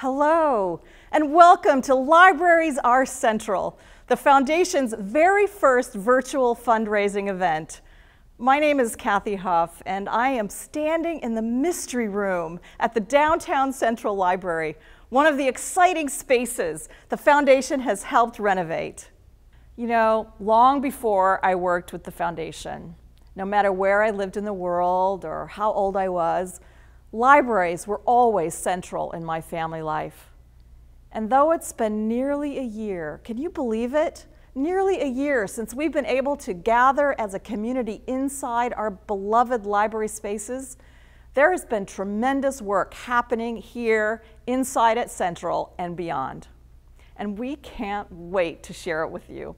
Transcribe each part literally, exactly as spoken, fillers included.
Hello, and welcome to Libraries Are Central, the Foundation's very first virtual fundraising event. My name is Kathy Huff, and I am standing in the Mystery Room at the Downtown Central Library, one of the exciting spaces the Foundation has helped renovate. You know, long before I worked with the Foundation, no matter where I lived in the world or how old I was, libraries were always central in my family life. And though it's been nearly a year, can you believe it? Nearly a year since we've been able to gather as a community inside our beloved library spaces, there has been tremendous work happening here inside at Central and beyond. And we can't wait to share it with you.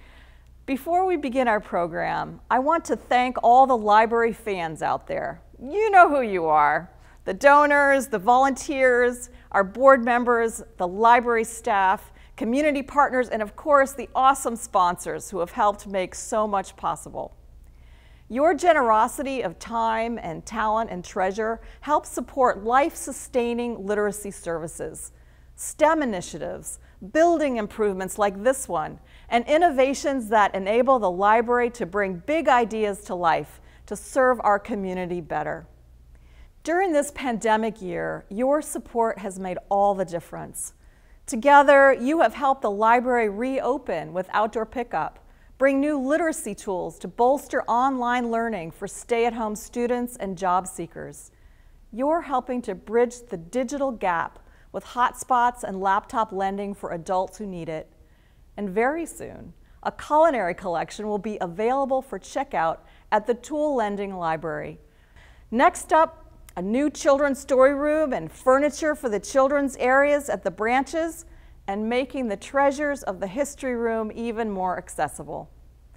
Before we begin our program, I want to thank all the library fans out there. You know who you are. The donors, the volunteers, our board members, the library staff, community partners, and of course, the awesome sponsors who have helped make so much possible. Your generosity of time and talent and treasure helps support life-sustaining literacy services, STEM initiatives, building improvements like this one, and innovations that enable the library to bring big ideas to life to serve our community better. During this pandemic year, your support has made all the difference. Together, you have helped the library reopen with outdoor pickup, bring new literacy tools to bolster online learning for stay-at-home students and job seekers. You're helping to bridge the digital gap with hotspots and laptop lending for adults who need it. And very soon, a culinary collection will be available for checkout at the Tool Lending Library. Next up, a new children's story room and furniture for the children's areas at the branches, and making the treasures of the history room even more accessible.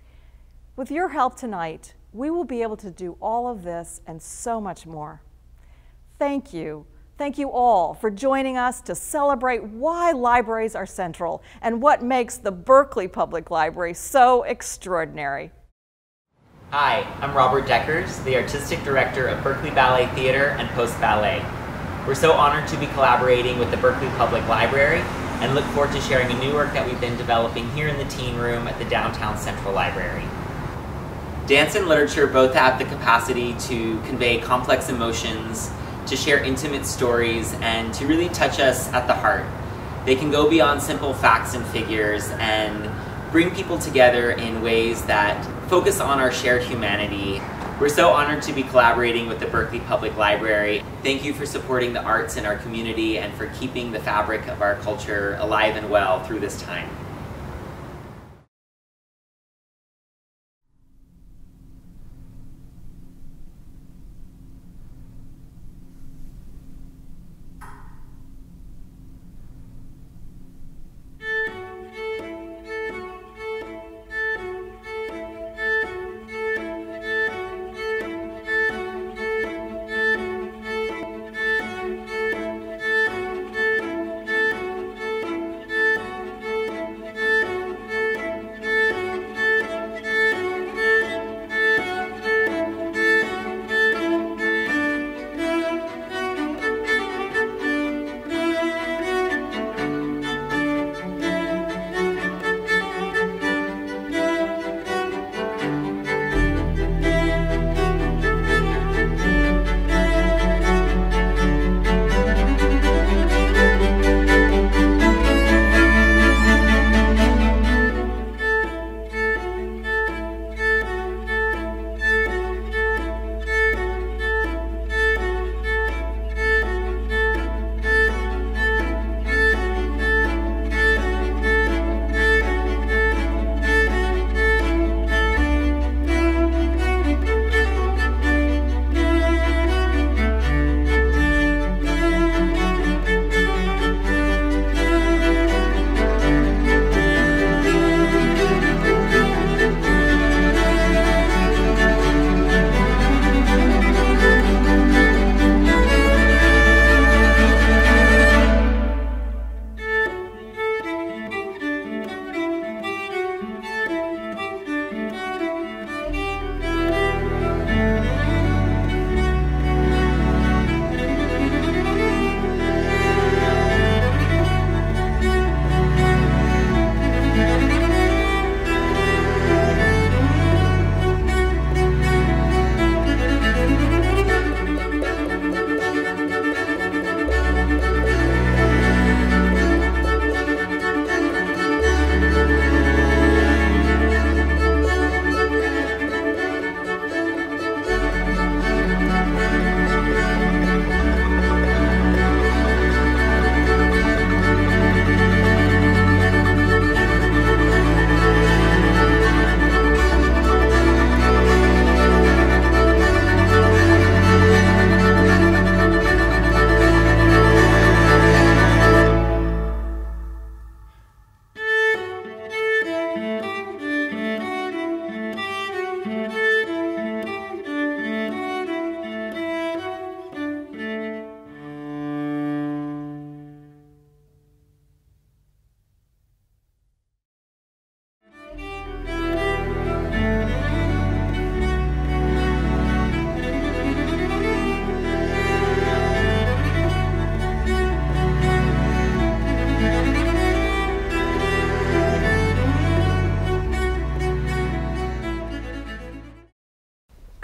With your help tonight, we will be able to do all of this and so much more. Thank you. Thank you all for joining us to celebrate why libraries are central and what makes the Berkeley Public Library so extraordinary. Hi, I'm Robert Deckers, the Artistic Director of Berkeley Ballet Theater and Post Ballet. We're so honored to be collaborating with the Berkeley Public Library and look forward to sharing a new work that we've been developing here in the Teen Room at the Downtown Central Library. Dance and literature both have the capacity to convey complex emotions, to share intimate stories, and to really touch us at the heart. They can go beyond simple facts and figures and bring people together in ways that focus on our shared humanity. We're so honored to be collaborating with the Berkeley Public Library. Thank you for supporting the arts in our community and for keeping the fabric of our culture alive and well through this time.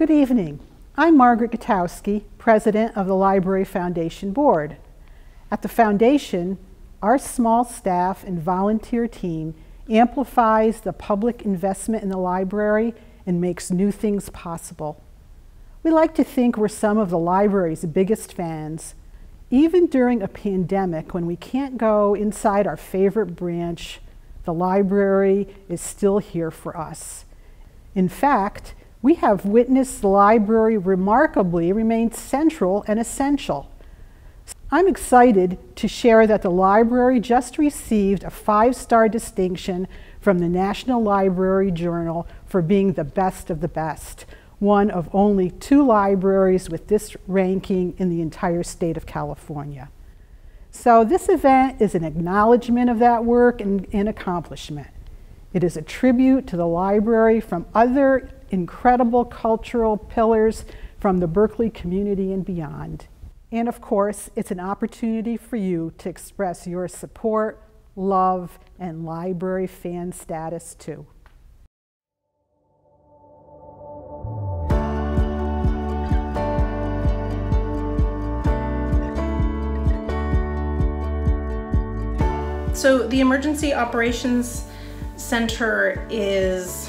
Good evening. I'm Margaret Gutowski, President of the Library Foundation Board. At the Foundation, our small staff and volunteer team amplifies the public investment in the library and makes new things possible. We like to think we're some of the library's biggest fans. Even during a pandemic, when we can't go inside our favorite branch, the library is still here for us. In fact, we have witnessed the library remarkably remain central and essential. I'm excited to share that the library just received a five-star distinction from the National Library Journal for being the best of the best, one of only two libraries with this ranking in the entire state of California. So this event is an acknowledgement of that work and, and accomplishment. It is a tribute to the library from other incredible cultural pillars from the Berkeley community and beyond. And of course, it's an opportunity for you to express your support, love, and library fan status too. So the Emergency Operations Center is,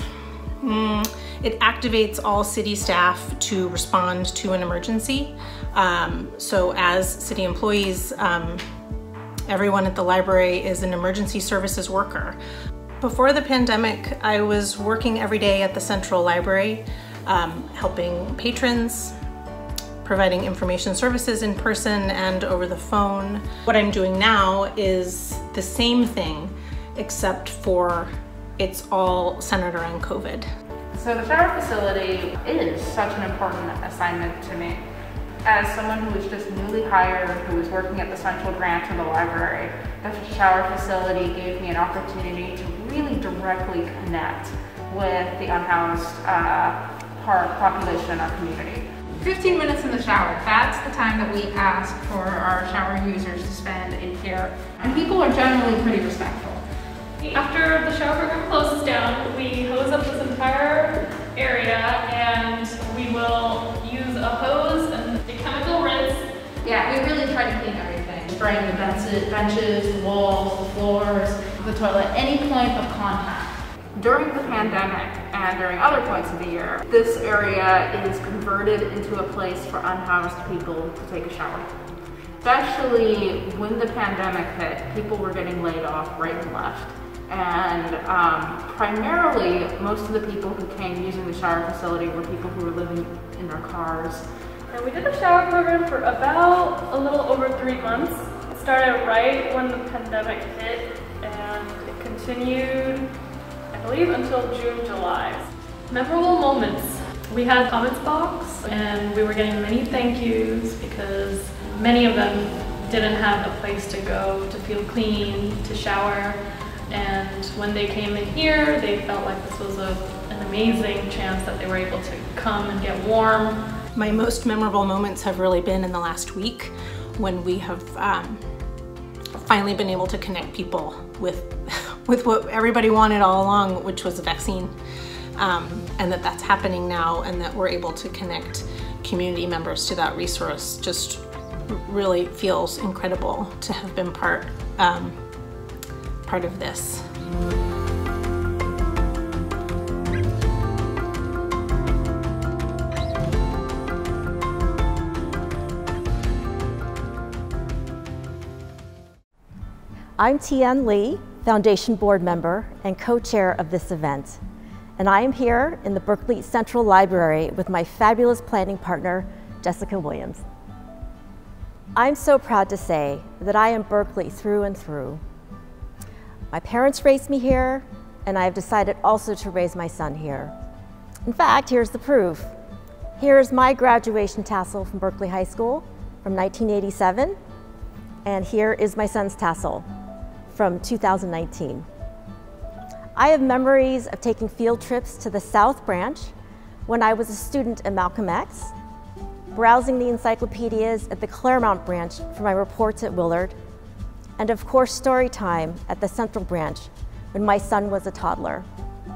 mm, it activates all city staff to respond to an emergency. Um, so as city employees, um, everyone at the library is an emergency services worker. Before the pandemic, I was working every day at the Central Library, um, helping patrons, providing information services in person and over the phone. What I'm doing now is the same thing, except for it's all centered around COVID. So the shower facility is such an important assignment to me. As someone who was just newly hired, who was working at the central branch of the library, the shower facility gave me an opportunity to really directly connect with the unhoused uh, part population in our community. fifteen minutes in the shower, that's the time that we ask for our shower users to spend in here. And people are generally pretty respectful. After the shower program closes down, we hose up this entire area and we will use a hose and a chemical rinse. Yeah, we really try to clean everything. Spraying the benches, benches, the walls, the floors, the toilet, any point of contact. During the pandemic and during other points of the year, this area is converted into a place for unhoused people to take a shower. Especially when the pandemic hit, people were getting laid off right and left. And um, primarily, most of the people who came using the shower facility were people who were living in their cars. And we did a shower program for about a little over three months. It started right when the pandemic hit and it continued, I believe, until June, July. Memorable moments. We had a comments box and we were getting many thank yous because many of them didn't have a place to go to feel clean, to shower. And when they came in here, they felt like this was a, an amazing chance that they were able to come and get warm. My most memorable moments have really been in the last week when we have um, finally been able to connect people with, with what everybody wanted all along, which was a vaccine. Um, and that that's happening now and that we're able to connect community members to that resource just really feels incredible to have been part um, part of this. I'm Tian Lee, Foundation Board member and co-chair of this event. And I am here in the Berkeley Central Library with my fabulous planning partner, Jessica Williams. I'm so proud to say that I am Berkeley through and through. My parents raised me here, and I have decided also to raise my son here. In fact, here's the proof. Here is my graduation tassel from Berkeley High School from nineteen eighty-seven, and here is my son's tassel from two thousand nineteen. I have memories of taking field trips to the South Branch when I was a student at Malcolm X, browsing the encyclopedias at the Claremont Branch for my reports at Willard, and of course story time at the Central Branch when my son was a toddler.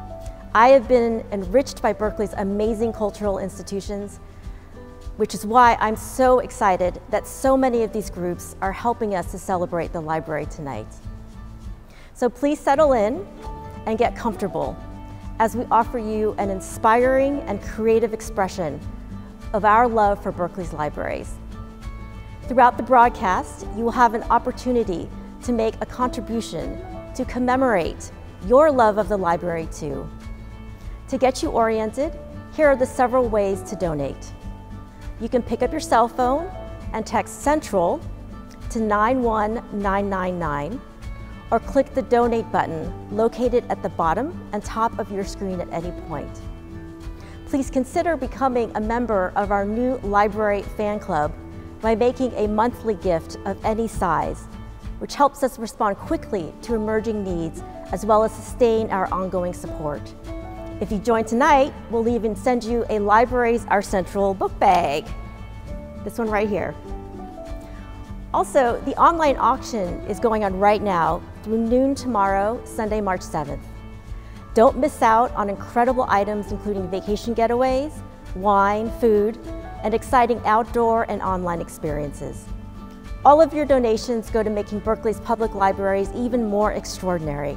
I have been enriched by Berkeley's amazing cultural institutions, which is why I'm so excited that so many of these groups are helping us to celebrate the library tonight. So please settle in and get comfortable as we offer you an inspiring and creative expression of our love for Berkeley's libraries. Throughout the broadcast, you will have an opportunity to make a contribution to commemorate your love of the library too. To get you oriented, here are the several ways to donate. You can pick up your cell phone and text CENTRAL to nine one nine nine nine, or click the donate button located at the bottom and top of your screen at any point. Please consider becoming a member of our new library fan club by making a monthly gift of any size, which helps us respond quickly to emerging needs as well as sustain our ongoing support. If you join tonight, we'll even send you a Libraries Are Central book bag. This one right here. Also, the online auction is going on right now through noon tomorrow, Sunday, March seventh. Don't miss out on incredible items including vacation getaways, wine, food, and exciting outdoor and online experiences. All of your donations go to making Berkeley's public libraries even more extraordinary.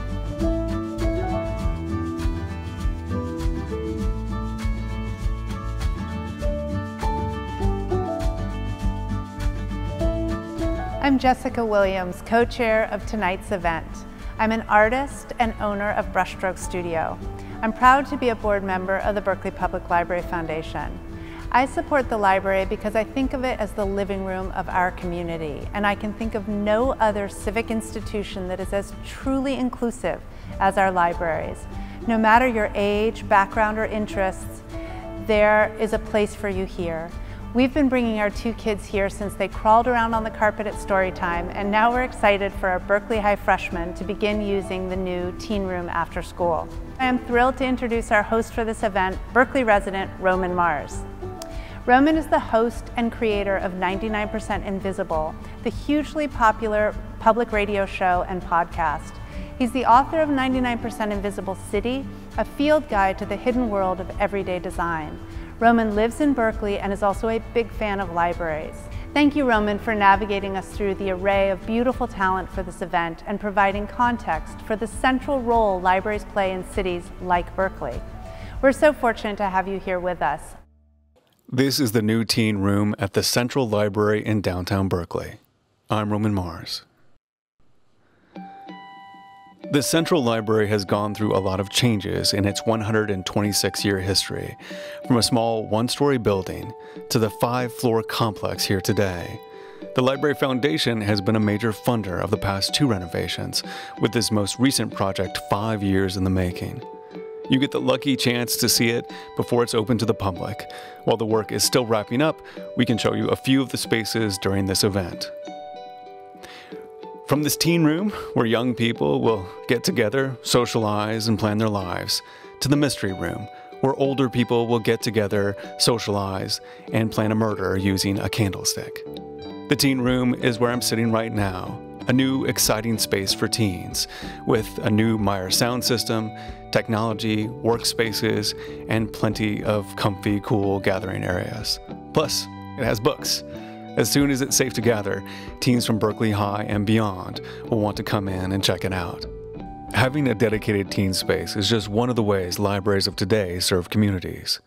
I'm Jessica Williams, co-chair of tonight's event. I'm an artist and owner of Brushstroke Studio. I'm proud to be a board member of the Berkeley Public Library Foundation. I support the library because I think of it as the living room of our community, and I can think of no other civic institution that is as truly inclusive as our libraries. No matter your age, background, or interests, there is a place for you here. We've been bringing our two kids here since they crawled around on the carpet at story time, and now we're excited for our Berkeley High freshmen to begin using the new teen room after school. I am thrilled to introduce our host for this event, Berkeley resident Roman Mars. Roman is the host and creator of ninety-nine percent Invisible, the hugely popular public radio show and podcast. He's the author of ninety-nine percent Invisible City, a field guide to the hidden world of everyday design. Roman lives in Berkeley and is also a big fan of libraries. Thank you, Roman, for navigating us through the array of beautiful talent for this event and providing context for the central role libraries play in cities like Berkeley. We're so fortunate to have you here with us. This is the new teen room at the Central Library in downtown Berkeley. I'm Roman Mars. The Central Library has gone through a lot of changes in its one hundred twenty-six year history, from a small one-story building to the five-floor complex here today. The Library Foundation has been a major funder of the past two renovations, with this most recent project five years in the making. You get the lucky chance to see it before it's open to the public. While the work is still wrapping up, we can show you a few of the spaces during this event. From this teen room, where young people will get together, socialize, and plan their lives, to the mystery room, where older people will get together, socialize, and plan a murder using a candlestick. The teen room is where I'm sitting right now, a new, exciting space for teens, with a new Meyer sound system, technology, workspaces, and plenty of comfy, cool gathering areas. Plus, it has books. As soon as it's safe to gather, teens from Berkeley High and beyond will want to come in and check it out. Having a dedicated teen space is just one of the ways libraries of today serve communities.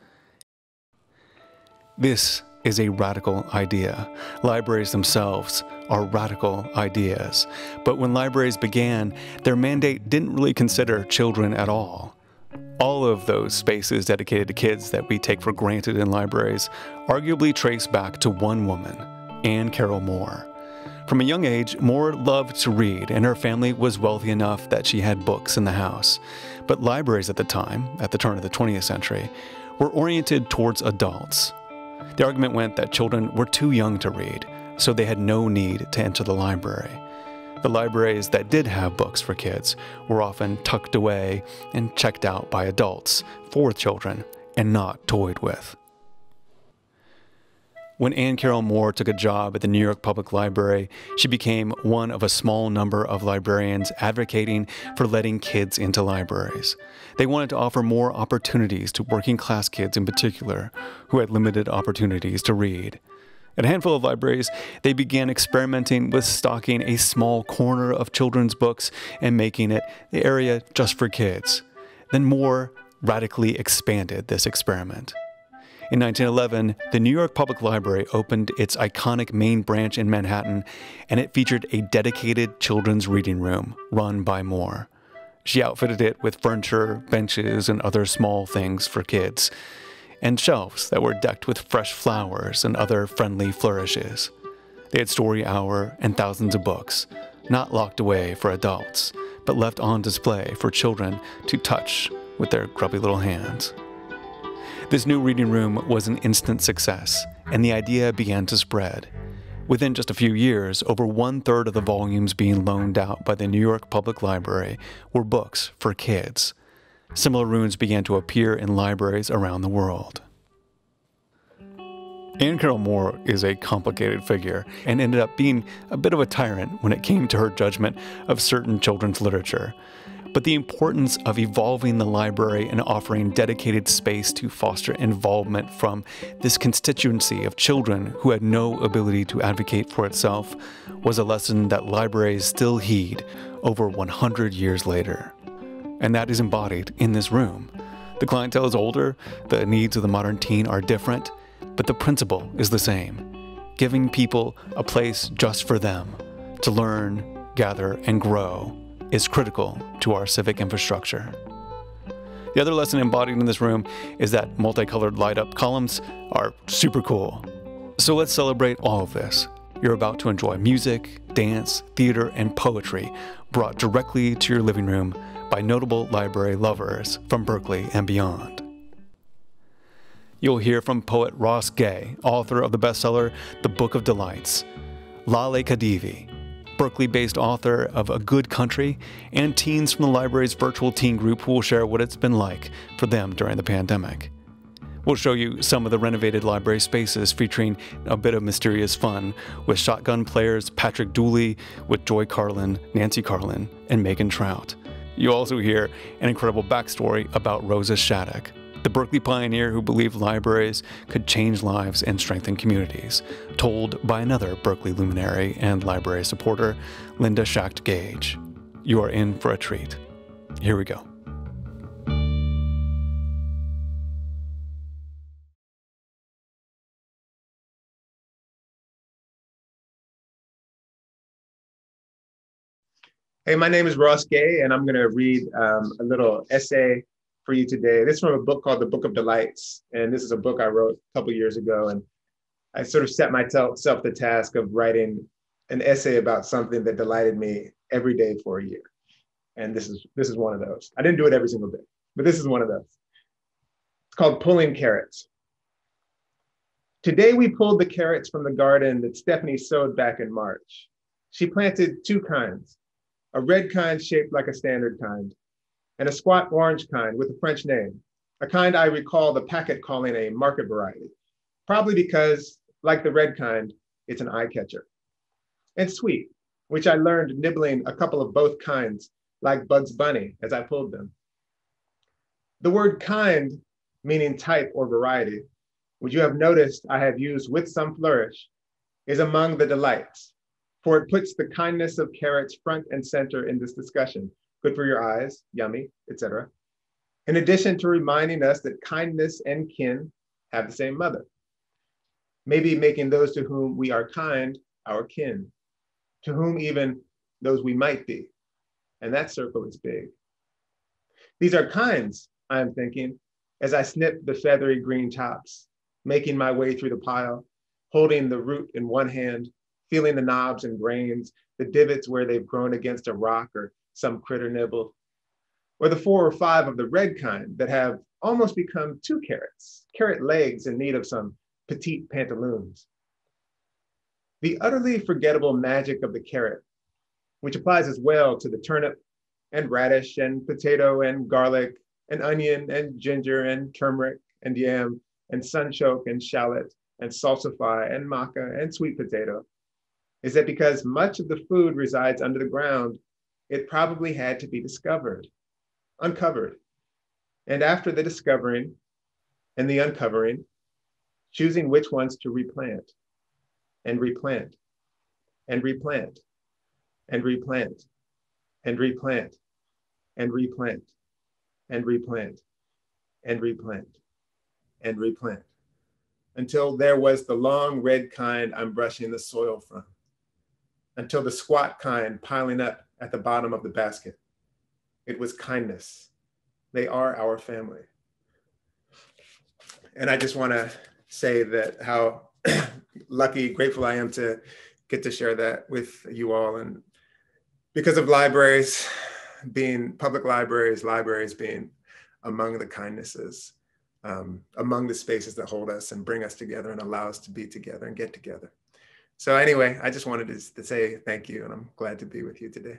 This is a radical idea. Libraries themselves are radical ideas. But when libraries began, their mandate didn't really consider children at all. All of those spaces dedicated to kids that we take for granted in libraries arguably trace back to one woman, Anne Carroll Moore. From a young age, Moore loved to read, and her family was wealthy enough that she had books in the house. But libraries at the time, at the turn of the twentieth century, were oriented towards adults. The argument went that children were too young to read, so they had no need to enter the library. The libraries that did have books for kids were often tucked away and checked out by adults for children and not toyed with. When Ann Carroll Moore took a job at the New York Public Library, she became one of a small number of librarians advocating for letting kids into libraries. They wanted to offer more opportunities to working class kids in particular, who had limited opportunities to read. At a handful of libraries, they began experimenting with stocking a small corner of children's books and making it the area just for kids. Then Moore radically expanded this experiment. In nineteen eleven, the New York Public Library opened its iconic main branch in Manhattan, and it featured a dedicated children's reading room run by Moore. She outfitted it with furniture, benches, and other small things for kids, and shelves that were decked with fresh flowers and other friendly flourishes. They had story hour and thousands of books, not locked away for adults, but left on display for children to touch with their grubby little hands. This new reading room was an instant success, and the idea began to spread. Within just a few years, over one-third of the volumes being loaned out by the New York Public Library were books for kids. Similar rooms began to appear in libraries around the world. Ann Carroll Moore is a complicated figure and ended up being a bit of a tyrant when it came to her judgment of certain children's literature. But the importance of evolving the library and offering dedicated space to foster involvement from this constituency of children who had no ability to advocate for itself was a lesson that libraries still heed over one hundred years later. And that is embodied in this room. The clientele is older, the needs of the modern teen are different, but the principle is the same: giving people a place just for them to learn, gather, and grow is critical to our civic infrastructure. The other lesson embodied in this room is that multicolored light-up columns are super cool. So let's celebrate all of this. You're about to enjoy music, dance, theater, and poetry brought directly to your living room by notable library lovers from Berkeley and beyond. You'll hear from poet Ross Gay, author of the bestseller The Book of Delights, Lale Khedive, Berkeley-based author of A Good Country, and teens from the library's virtual teen group who will share what it's been like for them during the pandemic. We'll show you some of the renovated library spaces featuring a bit of mysterious fun with shotgun players Patrick Dooley, with Joy Carlin, Nancy Carlin, and Megan Trout. You'll also hear an incredible backstory about Rosa Shattuck, the Berkeley pioneer who believed libraries could change lives and strengthen communities, told by another Berkeley luminary and library supporter, Linda Schacht Gage. You are in for a treat. Here we go. Hey, my name is Ross Gay, and I'm going to read um, a little essay for you today. This is from a book called The Book of Delights, and this is a book I wrote a couple years ago, and I sort of set myself the task of writing an essay about something that delighted me every day for a year. And this is, this is one of those. I didn't do it every single day, but this is one of those. It's called Pulling Carrots. Today we pulled the carrots from the garden that Stephanie sowed back in March. She planted two kinds, a red kind shaped like a standard kind, and a squat orange kind with a French name, a kind I recall the packet calling a market variety, probably because, like the red kind, it's an eye catcher. And sweet, which I learned nibbling a couple of both kinds, like Bugs Bunny, as I pulled them. The word kind, meaning type or variety, which you have noticed I have used with some flourish, is among the delights, for it puts the kindness of carrots front and center in this discussion. Good for your eyes, yummy, et cetera. In addition to reminding us that kindness and kin have the same mother. Maybe making those to whom we are kind our kin, to whom even those we might be. And that circle is big. These are kinds, I am thinking, as I snip the feathery green tops, making my way through the pile, holding the root in one hand, feeling the knobs and grains, the divots where they've grown against a rock or some critter nibbled, or the four or five of the red kind that have almost become two carrots, carrot legs in need of some petite pantaloons. The utterly forgettable magic of the carrot, which applies as well to the turnip and radish and potato and garlic and onion and ginger and turmeric and yam and sunchoke and shallot and salsify and maca and sweet potato is that because much of the food resides under the ground, it probably had to be discovered, uncovered. And after the discovering and the uncovering, choosing which ones to replant and replant and replant and replant and replant and replant and replant and replant and replant until there was the long red kind I'm brushing the soil from, until the squat kind piling up at the bottom of the basket. It was kindness. They are our family. And I just want to say that how lucky, grateful I am to get to share that with you all. And because of libraries being, public libraries, libraries being among the kindnesses, um, among the spaces that hold us and bring us together and allow us to be together and get together. So anyway, I just wanted to, to say thank you, and I'm glad to be with you today.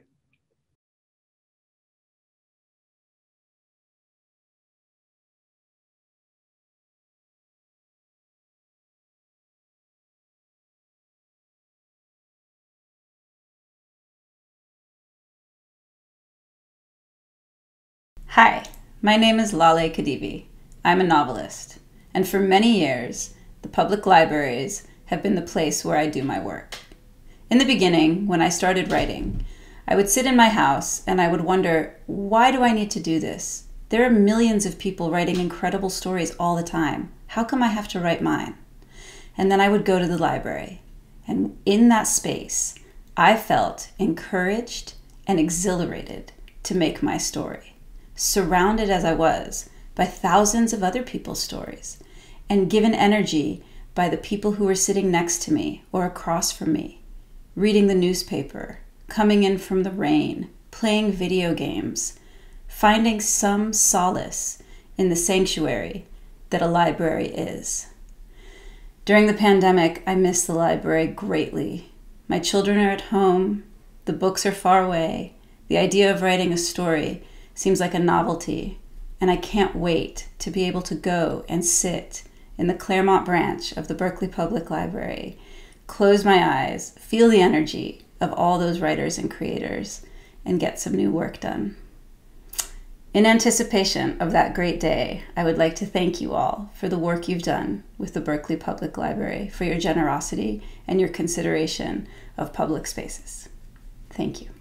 Hi, my name is Lale Khedivi. I'm a novelist, and for many years, the public libraries have been the place where I do my work. In the beginning, when I started writing, I would sit in my house and I would wonder, why do I need to do this? There are millions of people writing incredible stories all the time. How come I have to write mine? And then I would go to the library, and in that space, I felt encouraged and exhilarated to make my story. Surrounded as I was by thousands of other people's stories, and given energy by the people who were sitting next to me or across from me, reading the newspaper, coming in from the rain, playing video games, finding some solace in the sanctuary that a library is. During the pandemic, I missed the library greatly. My children are at home, the books are far away, the idea of writing a story seems like a novelty, and I can't wait to be able to go and sit in the Claremont branch of the Berkeley Public Library, close my eyes, feel the energy of all those writers and creators, and get some new work done. In anticipation of that great day, I would like to thank you all for the work you've done with the Berkeley Public Library, for your generosity and your consideration of public spaces. Thank you.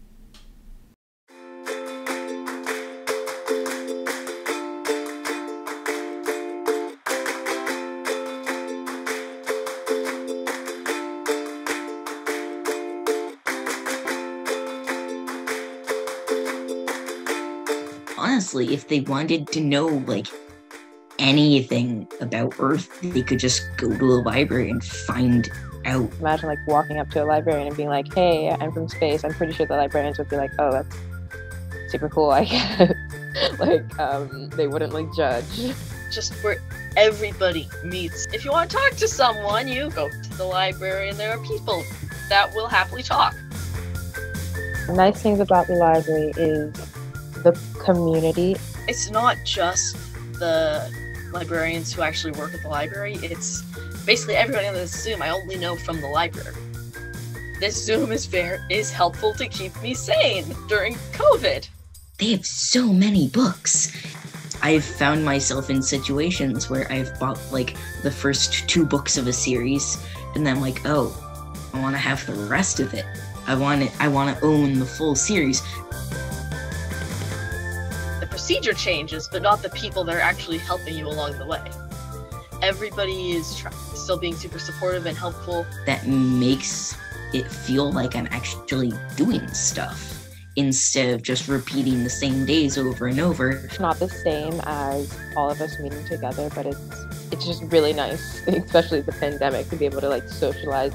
Honestly, if they wanted to know like anything about Earth, they could just go to a library and find out. Imagine like walking up to a librarian and being like, hey, I'm from space. I'm pretty sure the librarians would be like, oh, that's super cool, I guess. Like, um, they wouldn't like judge. Just where everybody meets. If you want to talk to someone, you go to the library and there are people that will happily talk. The nice things about the library is the community. It's not just the librarians who actually work at the library, it's basically everybody on this Zoom I only know from the library. This Zoom is fair is helpful to keep me sane during COVID. They have so many books. I've found myself in situations where I've bought like the first two books of a series, and then I'm like, oh, I want to have the rest of it. I want it. I want to own the full series. Procedure changes, but not the people that are actually helping you along the way. Everybody is try- still being super supportive and helpful. That makes it feel like I'm actually doing stuff instead of just repeating the same days over and over. It's not the same as all of us meeting together, but it's it's just really nice, especially the pandemic, to be able to like socialize.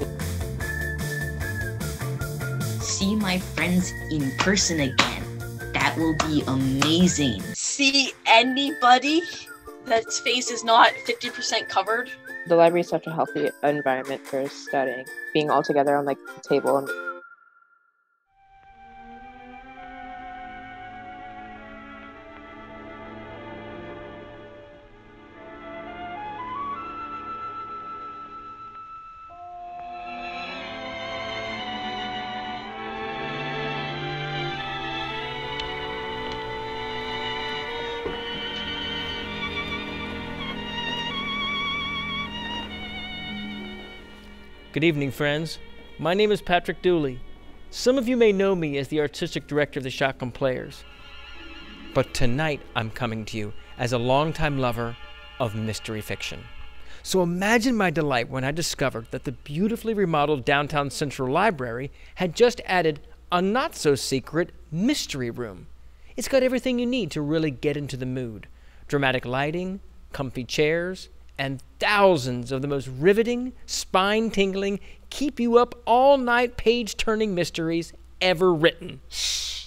See my friends in person again. That will be amazing. See anybody that's face is not fifty percent covered. The library is such a healthy environment for studying. Being all together on like the table and Good evening, friends. My name is Patrick Dooley. Some of you may know me as the artistic director of the Shotgun Players. But tonight I'm coming to you as a longtime lover of mystery fiction. So imagine my delight when I discovered that the beautifully remodeled Downtown Central Library had just added a not-so-secret mystery room. It's got everything you need to really get into the mood. Dramatic lighting, comfy chairs, and thousands of the most riveting, spine-tingling, keep-you-up-all-night page-turning mysteries ever written. Shh.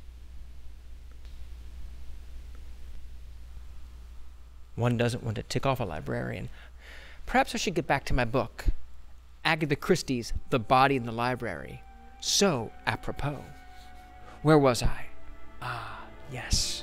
One doesn't want to tick off a librarian. Perhaps I should get back to my book, Agatha Christie's The Body in the Library. So apropos. Where was I? Ah, yes.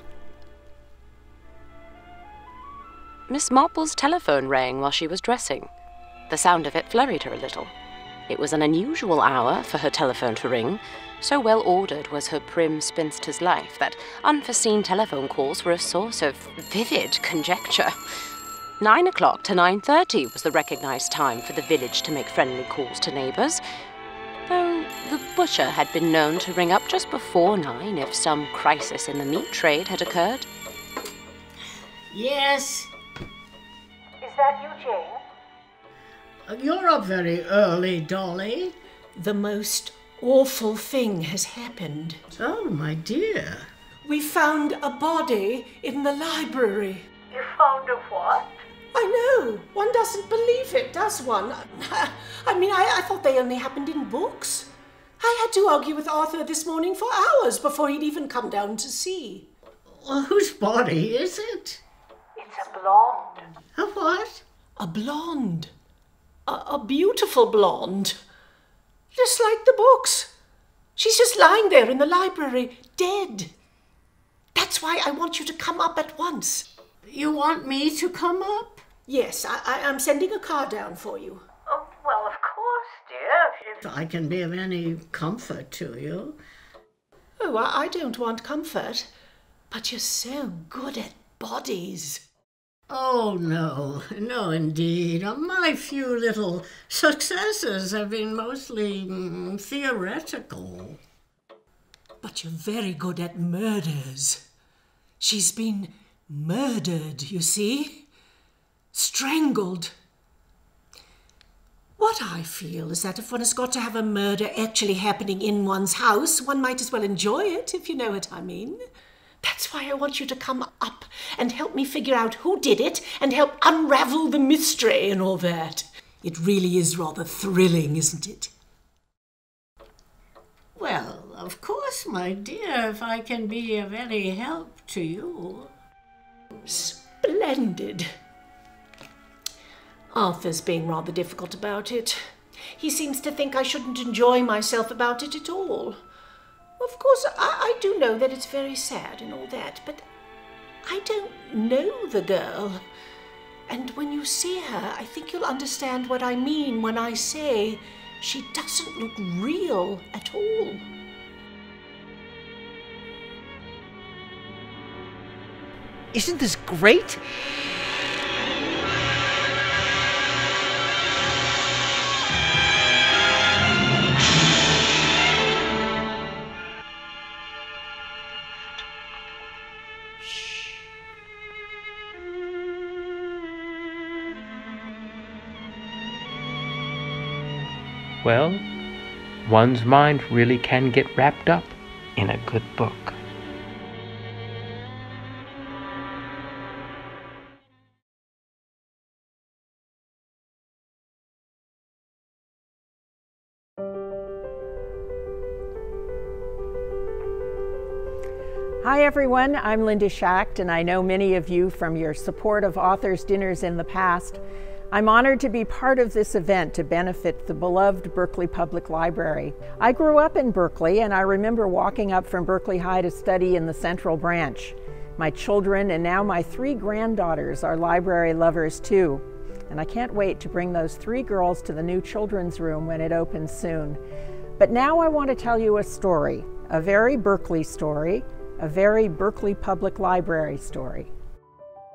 Miss Marple's telephone rang while she was dressing. The sound of it flurried her a little. It was an unusual hour for her telephone to ring. So well ordered was her prim spinster's life that unforeseen telephone calls were a source of vivid conjecture. Nine o'clock to nine thirty was the recognized time for the village to make friendly calls to neighbors, though the butcher had been known to ring up just before nine if some crisis in the meat trade had occurred. Yes? Is that you, Jane? You're up very early, Dolly. The most awful thing has happened. Oh, my dear. We found a body in the library. You found a what? I know. One doesn't believe it, does one? I mean, I, I thought they only happened in books. I had to argue with Arthur this morning for hours before he'd even come down to see. Well, whose body is it? It's a blonde. A what? A blonde. A, a beautiful blonde. Just like the books. She's just lying there in the library, dead. That's why I want you to come up at once. You want me to come up? Yes, I, I, I'm sending a car down for you. Oh, well, of course, dear. If I can be of any comfort to you. Oh, I, I don't want comfort, but you're so good at bodies. Oh, no, no, indeed. My few little successes have been mostly mm, theoretical. But you're very good at murders. She's been murdered, you see. Strangled. What I feel is that if one has got to have a murder actually happening in one's house, one might as well enjoy it, if you know what I mean. That's why I want you to come up and help me figure out who did it and help unravel the mystery and all that. It really is rather thrilling, isn't it? Well, of course, my dear, if I can be of any help to you. Splendid. Arthur's being rather difficult about it. He seems to think I shouldn't enjoy myself about it at all. Of course, I, I do know that it's very sad and all that, but I don't know the girl. And when you see her, I think you'll understand what I mean when I say she doesn't look real at all. Isn't this great? Well, one's mind really can get wrapped up in a good book. Hi everyone, I'm Linda Schacht, and I know many of you from your support of authors' dinners in the past. I'm honored to be part of this event to benefit the beloved Berkeley Public Library. I grew up in Berkeley, and I remember walking up from Berkeley High to study in the Central Branch. My children and now my three granddaughters are library lovers too, and I can't wait to bring those three girls to the new children's room when it opens soon. But now I want to tell you a story, a very Berkeley story, a very Berkeley Public Library story.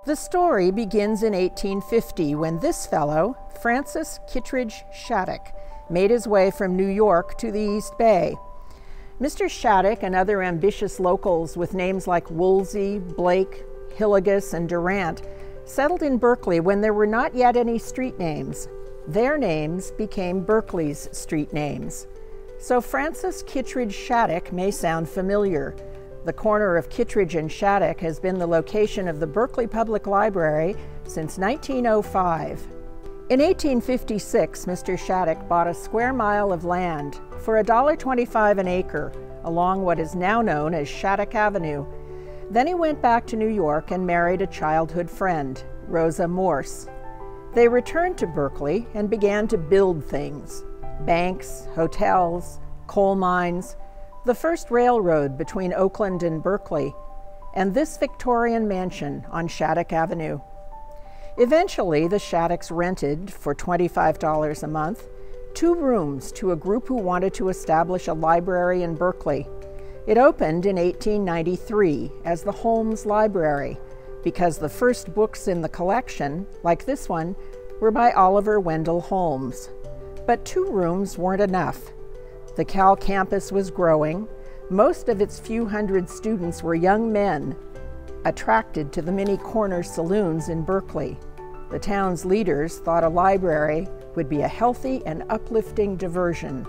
The story begins in eighteen fifty when this fellow, Francis Kittredge Shattuck, made his way from New York to the East Bay. Mister Shattuck and other ambitious locals with names like Woolsey, Blake, Hillegas, and Durant settled in Berkeley when there were not yet any street names. Their names became Berkeley's street names. So Francis Kittredge Shattuck may sound familiar. The corner of Kittredge and Shattuck has been the location of the Berkeley Public Library since nineteen oh five. In eighteen fifty-six, Mister Shattuck bought a square mile of land for one dollar twenty-five an acre along what is now known as Shattuck Avenue. Then he went back to New York and married a childhood friend, Rosa Morse. They returned to Berkeley and began to build things: banks, hotels, coal mines, the first railroad between Oakland and Berkeley, and this Victorian mansion on Shattuck Avenue. Eventually, the Shattocks rented, for twenty-five dollars a month, two rooms to a group who wanted to establish a library in Berkeley. It opened in eighteen ninety-three as the Holmes Library, because the first books in the collection, like this one, were by Oliver Wendell Holmes. But two rooms weren't enough. The Cal campus was growing. Most of its few hundred students were young men, attracted to the many corner saloons in Berkeley. The town's leaders thought a library would be a healthy and uplifting diversion.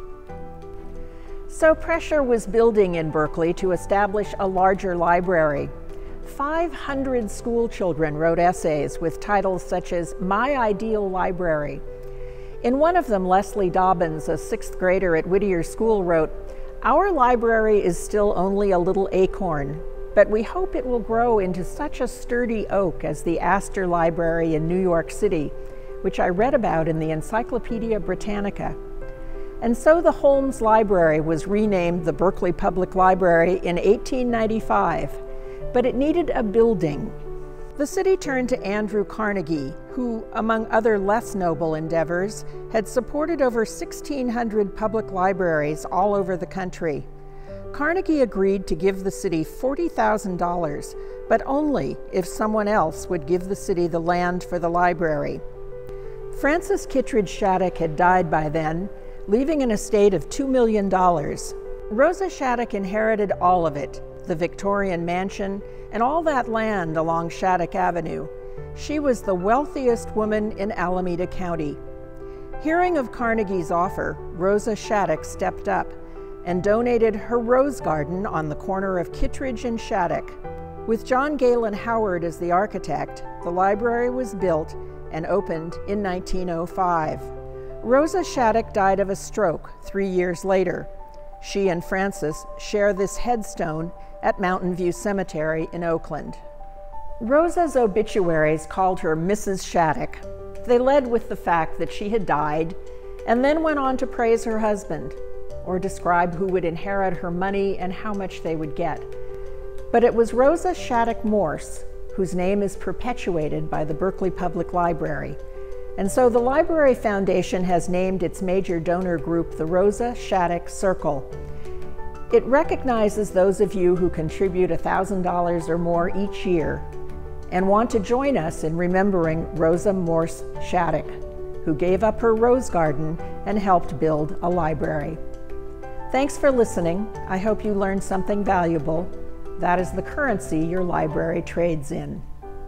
So pressure was building in Berkeley to establish a larger library. five hundred school children wrote essays with titles such as My Ideal Library. In one of them, Leslie Dobbins, a sixth grader at Whittier School, wrote, "Our library is still only a little acorn, but we hope it will grow into such a sturdy oak as the Astor Library in New York City, which I read about in the Encyclopedia Britannica." And so the Holmes Library was renamed the Berkeley Public Library in eighteen ninety-five, but it needed a building. The city turned to Andrew Carnegie, who, among other less noble endeavors, had supported over sixteen hundred public libraries all over the country. Carnegie agreed to give the city forty thousand dollars, but only if someone else would give the city the land for the library. Francis Kittredge Shattuck had died by then, leaving an estate of two million dollars. Rosa Shattuck inherited all of it, the Victorian mansion, and all that land along Shattuck Avenue. She was the wealthiest woman in Alameda County. Hearing of Carnegie's offer, Rosa Shattuck stepped up and donated her rose garden on the corner of Kittredge and Shattuck. With John Galen Howard as the architect, the library was built and opened in nineteen oh five. Rosa Shattuck died of a stroke three years later. She and Francis share this headstone at Mountain View Cemetery in Oakland. Rosa's obituaries called her Missus Shattuck. They led with the fact that she had died, and then went on to praise her husband, or describe who would inherit her money and how much they would get. But it was Rosa Shattuck Morse, whose name is perpetuated by the Berkeley Public Library. And so the Library Foundation has named its major donor group the Rosa Shattuck Circle. It recognizes those of you who contribute one thousand dollars or more each year and want to join us in remembering Rosa Morse Shattuck, who gave up her rose garden and helped build a library. Thanks for listening. I hope you learned something valuable. That is the currency your library trades in.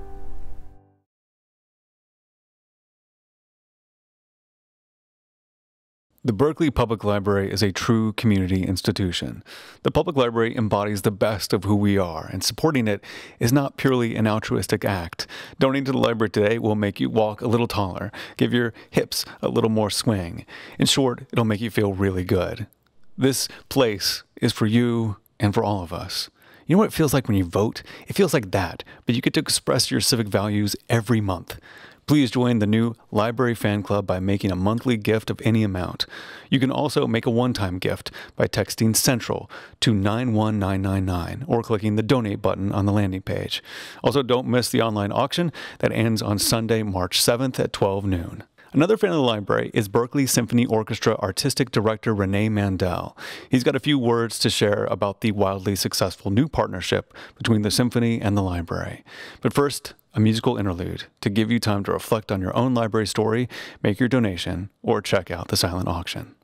The Berkeley Public Library is a true community institution. The public library embodies the best of who we are, and supporting it is not purely an altruistic act. Donating to the library today will make you walk a little taller, give your hips a little more swing. In short, it'll make you feel really good. This place is for you and for all of us. You know what it feels like when you vote? It feels like that, but you get to express your civic values every month. Please join the new Library Fan Club by making a monthly gift of any amount. You can also make a one-time gift by texting CENTRAL to nine one nine nine nine or clicking the donate button on the landing page. Also, don't miss the online auction that ends on Sunday, March seventh at twelve noon. Another fan of the library is Berklee Symphony Orchestra Artistic Director Renee Mandel. He's got a few words to share about the wildly successful new partnership between the symphony and the library. But first, a musical interlude to give you time to reflect on your own library story, make your donation, or check out the silent auction.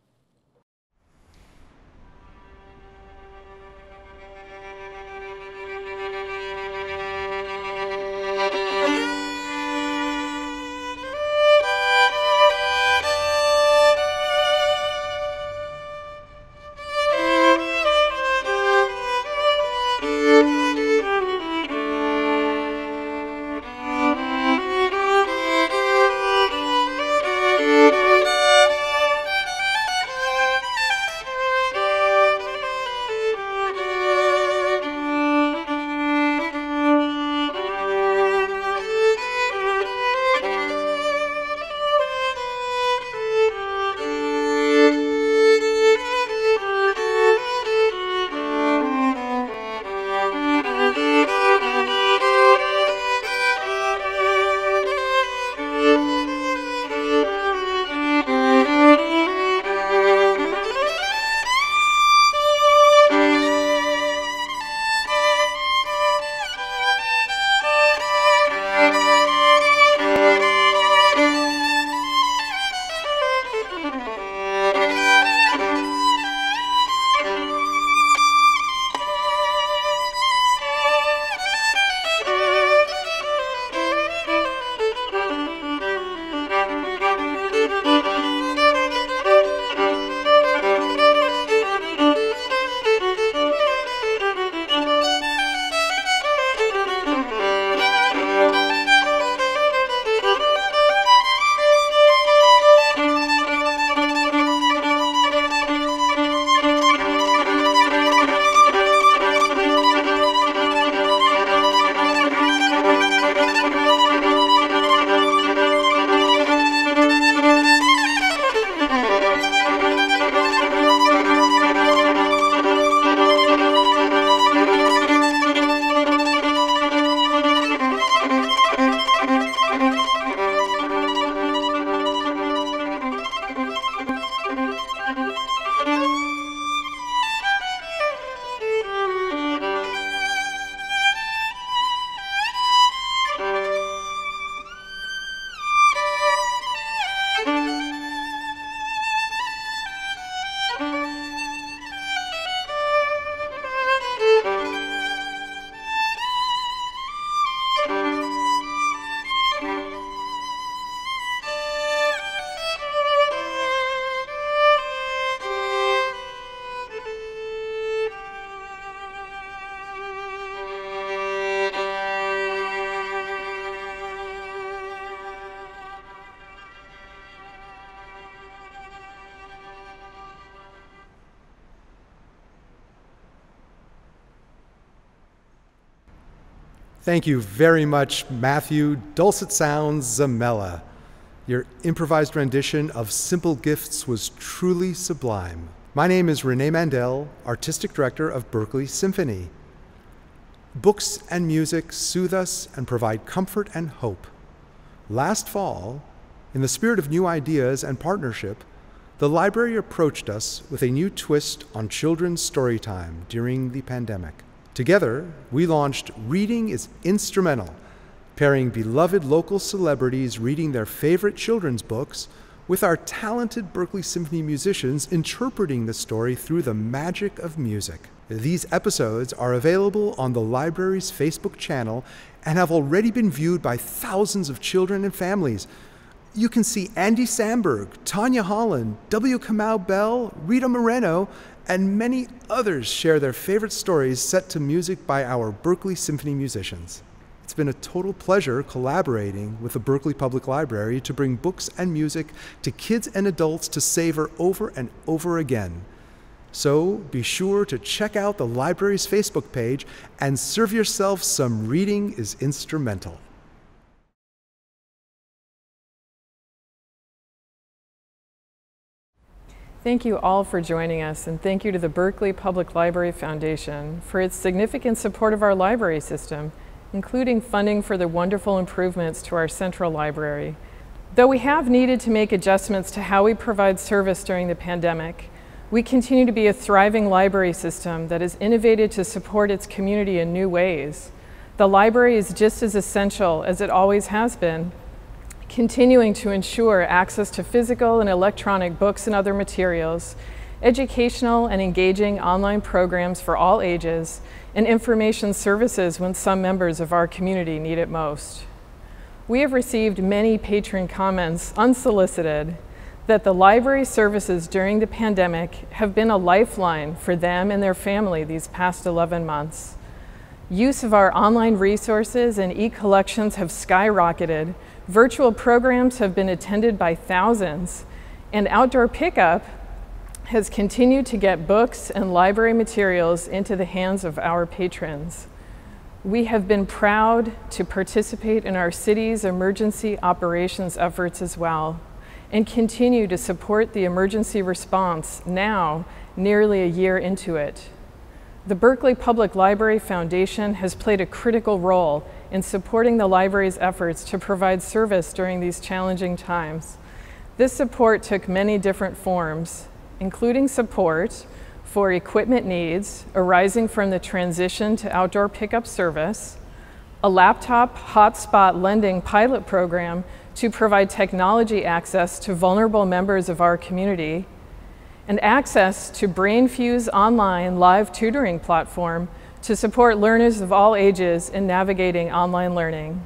Thank you very much, Matthew Dulcet Sounds Zamella. Your improvised rendition of Simple Gifts was truly sublime. My name is Renee Mandel, Artistic Director of Berklee Symphony. Books and music soothe us and provide comfort and hope. Last fall, in the spirit of new ideas and partnership, the library approached us with a new twist on children's story time during the pandemic. Together, we launched Reading is Instrumental, pairing beloved local celebrities reading their favorite children's books with our talented Berklee Symphony musicians interpreting the story through the magic of music. These episodes are available on the library's Facebook channel and have already been viewed by thousands of children and families. You can see Andy Samberg, Tanya Holland, W. Kamau Bell, Rita Moreno, and many others share their favorite stories set to music by our Berklee Symphony musicians. It's been a total pleasure collaborating with the Berkeley Public Library to bring books and music to kids and adults to savor over and over again. So be sure to check out the library's Facebook page and serve yourself some Reading is Instrumental. Thank you all for joining us, and thank you to the Berkeley Public Library Foundation for its significant support of our library system, including funding for the wonderful improvements to our central library. Though we have needed to make adjustments to how we provide service during the pandemic, we continue to be a thriving library system that has innovated to support its community in new ways. The library is just as essential as it always has been, continuing to ensure access to physical and electronic books and other materials, educational and engaging online programs for all ages, and information services when some members of our community need it most. We have received many patron comments, unsolicited, that the library services during the pandemic have been a lifeline for them and their family these past eleven months. Use of our online resources and e-collections have skyrocketed, virtual programs have been attended by thousands, and outdoor pickup has continued to get books and library materials into the hands of our patrons. We have been proud to participate in our city's emergency operations efforts as well, and continue to support the emergency response now, nearly a year into it. The Berkeley Public Library Foundation has played a critical role in supporting the library's efforts to provide service during these challenging times. This support took many different forms, including support for equipment needs arising from the transition to outdoor pickup service, a laptop hotspot lending pilot program to provide technology access to vulnerable members of our community, and access to BrainFuse online live tutoring platform to support learners of all ages in navigating online learning.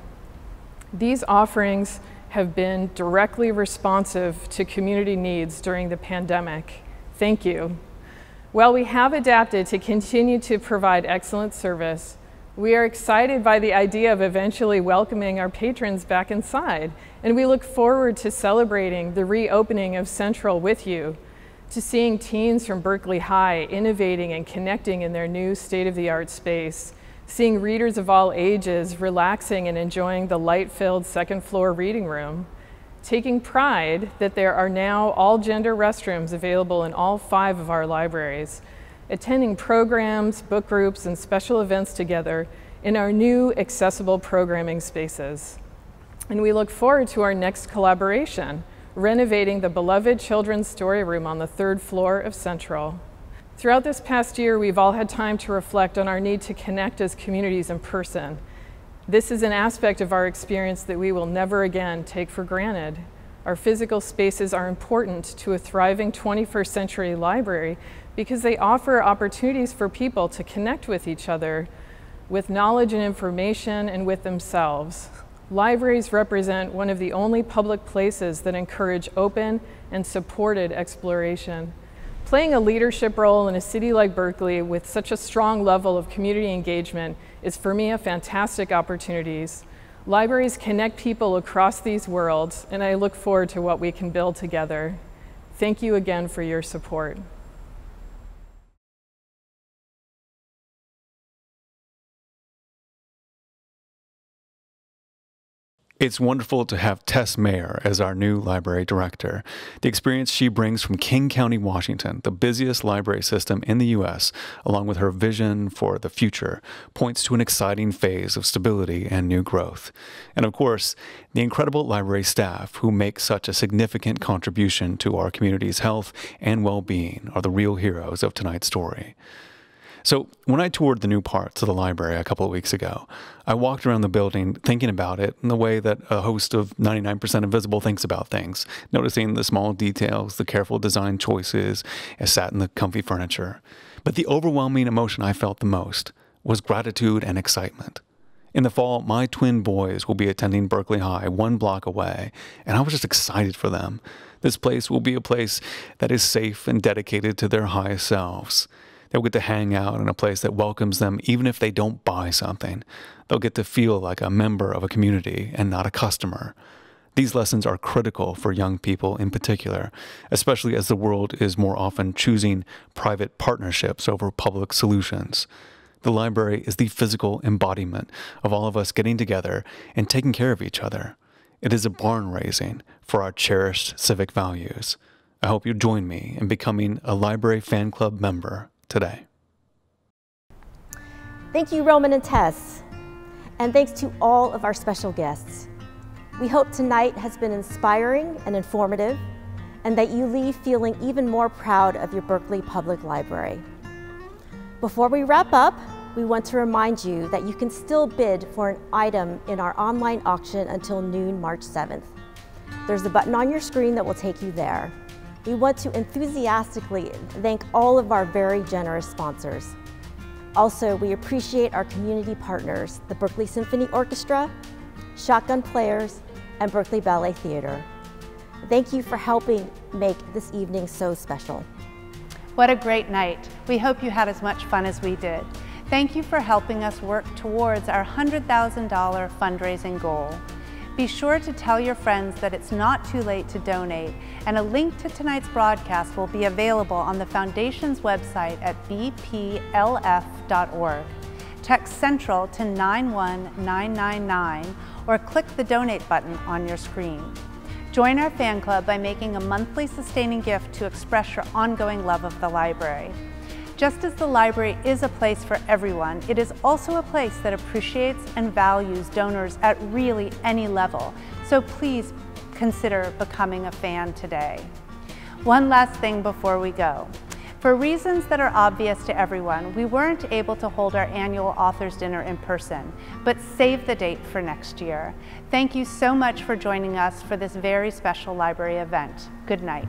These offerings have been directly responsive to community needs during the pandemic. Thank you. While we have adapted to continue to provide excellent service, we are excited by the idea of eventually welcoming our patrons back inside, and we look forward to celebrating the reopening of Central with you, to seeing teens from Berkeley High innovating and connecting in their new state-of-the-art space, seeing readers of all ages relaxing and enjoying the light-filled second floor reading room, taking pride that there are now all-gender restrooms available in all five of our libraries, attending programs, book groups, and special events together in our new accessible programming spaces. And we look forward to our next collaboration, renovating the beloved children's story room on the third floor of Central. Throughout this past year, we've all had time to reflect on our need to connect as communities in person. This is an aspect of our experience that we will never again take for granted. Our physical spaces are important to a thriving twenty-first century library because they offer opportunities for people to connect with each other, with knowledge and information, and with themselves. Libraries represent one of the only public places that encourage open and supported exploration. Playing a leadership role in a city like Berkeley with such a strong level of community engagement is for me a fantastic opportunity. Libraries connect people across these worlds, and I look forward to what we can build together. Thank you again for your support. It's wonderful to have Tess Mayer as our new library director. The experience she brings from King County, Washington, the busiest library system in the U S, along with her vision for the future, points to an exciting phase of stability and new growth. And of course, the incredible library staff who make such a significant contribution to our community's health and well-being are the real heroes of tonight's story. So when I toured the new parts of the library a couple of weeks ago, I walked around the building thinking about it in the way that a host of ninety-nine percent Invisible thinks about things, noticing the small details, the careful design choices, and sat in the comfy furniture. But the overwhelming emotion I felt the most was gratitude and excitement. In the fall, my twin boys will be attending Berkeley High one block away, and I was just excited for them. This place will be a place that is safe and dedicated to their highest selves. They'll get to hang out in a place that welcomes them even if they don't buy something. They'll get to feel like a member of a community and not a customer. These lessons are critical for young people in particular, especially as the world is more often choosing private partnerships over public solutions. The library is the physical embodiment of all of us getting together and taking care of each other. It is a barn raising for our cherished civic values. I hope you join me in becoming a library fan club member today. Thank you, Roman and Tess. And thanks to all of our special guests. We hope tonight has been inspiring and informative, and that you leave feeling even more proud of your Berkeley Public Library. Before we wrap up, we want to remind you that you can still bid for an item in our online auction until noon, March seventh. There's a button on your screen that will take you there. We want to enthusiastically thank all of our very generous sponsors. Also, we appreciate our community partners, the Berkeley Symphony Orchestra, Shotgun Players, and Berkeley Ballet Theater. Thank you for helping make this evening so special. What a great night. We hope you had as much fun as we did. Thank you for helping us work towards our one hundred thousand dollar fundraising goal. Be sure to tell your friends that it's not too late to donate, and a link to tonight's broadcast will be available on the Foundation's website at b p l f dot org. Text Central to nine one nine nine nine or click the donate button on your screen. Join our fan club by making a monthly sustaining gift to express your ongoing love of the library. Just as the library is a place for everyone, it is also a place that appreciates and values donors at really any level. So please consider becoming a fan today. One last thing before we go. For reasons that are obvious to everyone, we weren't able to hold our annual Authors Dinner in person, but save the date for next year. Thank you so much for joining us for this very special library event. Good night.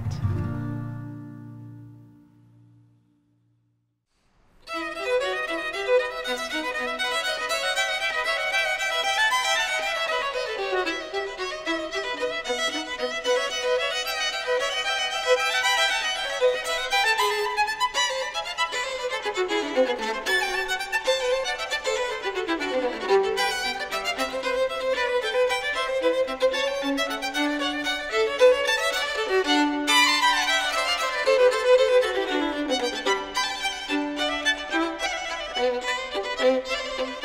Thank you.